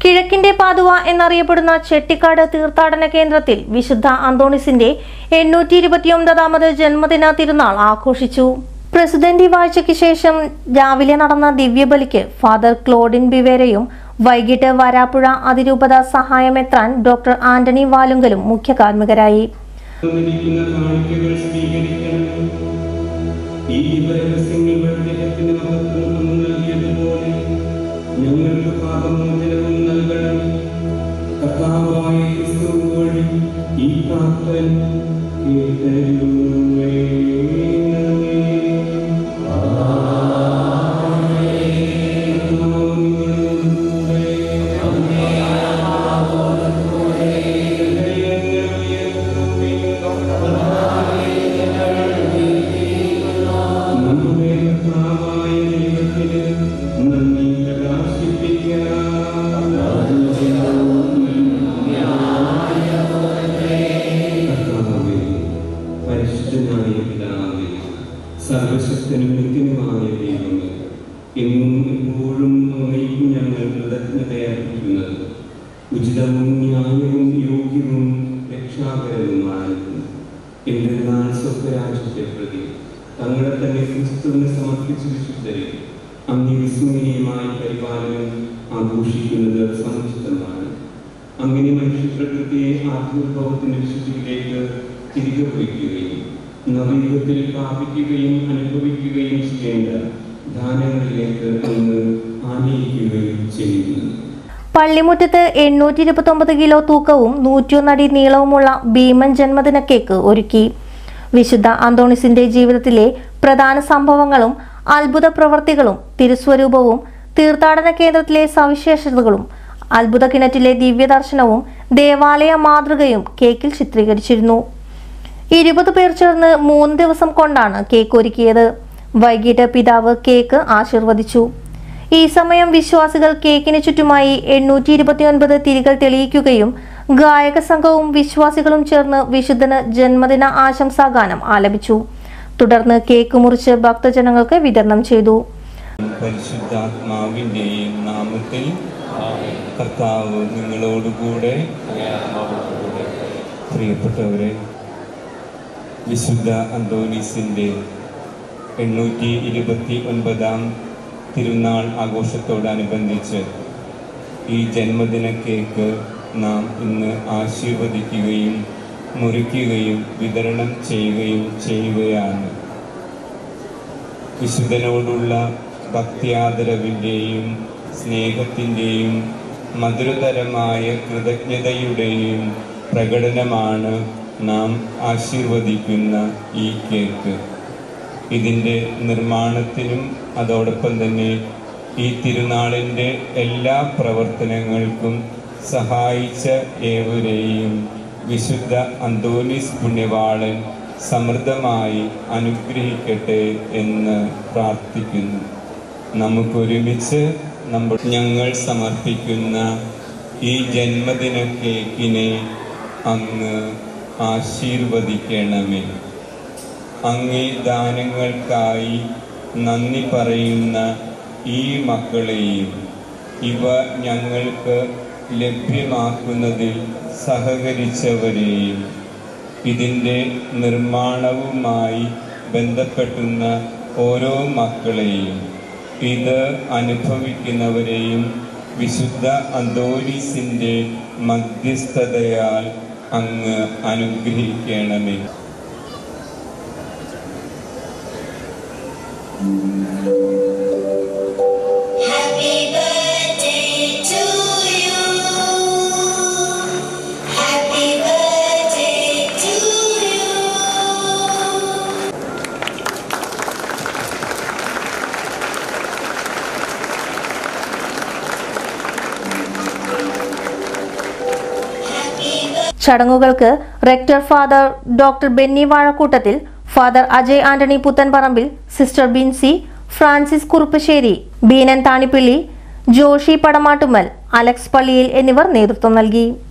കിഴക്കിന്റെ പാതുവ എന്നറിയപ്പെടുന്ന ചെട്ടിക്കാട് തീർത്ഥാടന കേന്ദ്രത്തിൽ വിശുദ്ധ അന്തോണീസിന്റെ 829ാമത് ജന്മദിന തിരുനാൾ ആഘോഷിച്ചു. പ്രസിഡന്റ് വാഴ്ചയ്ക്ക് ശേഷം രാവിലെ നടന്ന ദിവ്യബലിക്ക് ഫാദർ ക്ലോഡിൻ ബിവേരയും വൈകിട്ട് വരാപ്പുഴ അതിരൂപത സഹായമെത്രാൻ ഡോക്ടർ ആന്റണി വാലുങ്കലും മുഖ്യ കാർമ്മികരായി. സർവശക്തനും നിത്യനുമായ ദൈവമേ, എന്നും എപ്പോഴും അങ്ങേക്ക് ഞങ്ങൾ കൃതജ്ഞതയർപ്പിക്കുന്നത് ഉചിതവും ന്യായവും യോഗ്യവും രക്ഷാകരവുമായിരുന്നു. എന്തെന്നാൽ സ്വർഗരാജ്യത്തെ പ്രതി തങ്ങളെ തന്നെ ക്രിസ്തുവിന് സമർപ്പിച്ച വിശുദ്ധരെ അങ്ങ് വിസ്മരണീയമായ പരിപാലനം ആഘോഷിക്കുന്നത് സമുചിതമാണ്. അങ്ങനെ മനുഷ്യപ്രകൃതിയെ ആത്മോത്ഭവത്തിന്റെ വിശുദ്ധിയിലേക്ക് തിരികെ വയ്ക്കുകയും നവീകത്തിൽ പ്രാപിക്കുകയും അനുഭവിക്കുകയും ചെയ്യേണ്ട ദാനങ്ങളിലേക്ക് അങ്ങ് ആനയിക്കുകയും ചെയ്യുന്നു. പള്ളിമുറ്റത്ത് 829 കിലോ തൂക്കവും 101 അടി നീളവുമുള്ള ഭീമൻ ജന്മദിന കേക്ക് ഒരുക്കി. വിശുദ്ധ അന്തോണീസിന്റെ ജീവിതത്തിലെ പ്രധാന സംഭവങ്ങളും അത്ഭുത പ്രവർത്തികളും തിരുസ്വരൂപവും തീർത്ഥാടന കേന്ദ്രത്തിലെ സവിശേഷതകളും അത്ഭുത കിണറ്റിലെ ദിവ്യദർശനവും ദേവാലയ മാതൃകയും കേക്കിൽ ചിത്രീകരിച്ചിരുന്നു. 20 പേർ ചേർന്ന് 3 ദിവസം കൊണ്ടാണ് കേക്ക് ഒരുക്കിയത്. വൈകിട്ട് പിതാവ് കേക്ക് ആശീർവദിച്ചു. ഈ സമയം വിശ്വാസികൾ കേക്കിന് ചുറ്റുമായി 829 തിരികൾ തെളിയിക്കുകയും ഗായക സംഘവും വിശ്വാസികളും ചേർന്ന് വിശുദ്ധന് ജന്മദിന ആശംസാഗാനം ആലപിച്ചു. തുടർന്ന് കേക്ക് മുറിച്ച് ഭക്തജനങ്ങൾക്ക് വിതരണം ചെയ്തു. പരിശുദ്ധാത്മാവിന്റെയും നാമത്തിൽ കർത്താവ് നിങ്ങളോടുകൂടെ. പ്രിയപ്പെട്ടവരെ, വിശുദ്ധ അന്തോണീസിന്റെ 829ാം തിരുനാൾ ആഘോഷത്തോടനുബന്ധിച്ച് ഈ ജന്മദിന കേക്ക് നാം ഇന്ന് ആശീർവദിക്കുകയും മുറിക്കുകയും വിതരണം ചെയ്യുകയാണ്. വിശുദ്ധനോടുള്ള ഭക്തിയാദരവിൻ്റെയും സ്നേഹത്തിൻ്റെയും മധുരതരമായ കൃതജ്ഞതയുടെയും പ്രകടനമാണ് നാം ആശീർവദിക്കുന്ന ഈ കേക്ക്. ഇതിൻ്റെ നിർമ്മാണത്തിനും അതോടൊപ്പം തന്നെ ഈ തിരുനാളിൻ്റെ എല്ലാ പ്രവർത്തനങ്ങൾക്കും സഹായിച്ച ഏവരെയും വിശുദ്ധ അന്തോണീസ് പുണ്യവാളൻ സമൃദ്ധമായി അനുഗ്രഹിക്കട്ടെ എന്ന് പ്രാർത്ഥിക്കുന്നു. നമുക്കൊരുമിച്ച് ഞങ്ങൾ സമർപ്പിക്കുന്ന ഈ ജന്മദിന കേക്കിനെ അങ്ങ് ആശീർവദിക്കണമേ. അങ്ങേ ദാനങ്ങൾക്കായി നന്ദി പറയുന്ന ഈ മക്കളെയും ഇവ ഞങ്ങൾക്ക് ലഭ്യമാക്കുന്നതിൽ സഹകരിച്ചവരെയും ഇതിൻ്റെ നിർമ്മാണവുമായി ബന്ധപ്പെട്ടുന്ന ഓരോ മക്കളെയും ഇത് അനുഭവിക്കുന്നവരെയും വിശുദ്ധ അന്തോണീസിൻ്റെ മധ്യസ്ഥതയാൽ അങ്ങ് അനുഗ്രഹിക്കണമേ. ചടങ്ങുകൾക്ക് rector father doctor Benny Vazhakoottathil, father Ajay Antony Puthenparambil, sister Binsy, Francis Kuruppassery, Beenan Thanippilly, Joshy Padamattumal, Alex Palliyil എന്നിവർ നേതൃത്വം നൽകി.